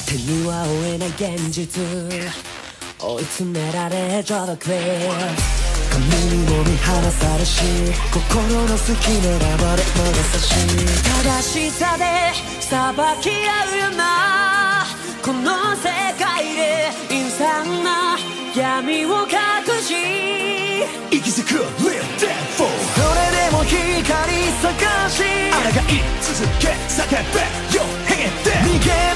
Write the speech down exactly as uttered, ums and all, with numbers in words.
手には負えない現実追い詰められ Draw the clear 髪にも見放されし心の隙狙われ物差し正しさで裁き合うよなこの世界で陰惨な闇を隠し息づく Live Dead Fool それでも光探し抗い続け叫べ Yo 変幻で逃げ